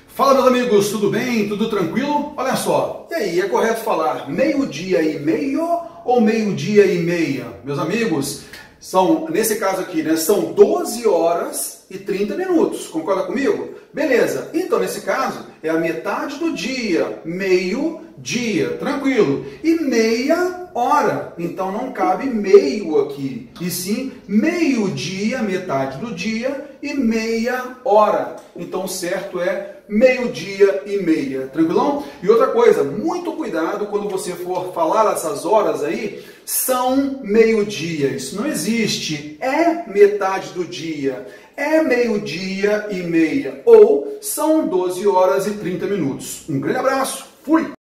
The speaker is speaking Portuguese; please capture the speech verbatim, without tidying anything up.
Fala, meus amigos, tudo bem? Tudo tranquilo? Olha só, e aí, é correto falar meio-dia e meio ou meio-dia e meia? Meus amigos, são, nesse caso aqui, né, são doze horas e trinta minutos, concorda comigo? Beleza, então nesse caso é a metade do dia, meio-dia, tranquilo, e meia hora, então não cabe meio aqui, e sim meio-dia, metade do dia e meia hora, então o certo é meio-dia e meia, tranquilão? E outra coisa, muito cuidado quando você for falar essas horas aí, são meio-dia, isso não existe, é metade do dia, é meio-dia e meia, ou são doze horas e trinta minutos. Um grande abraço, fui!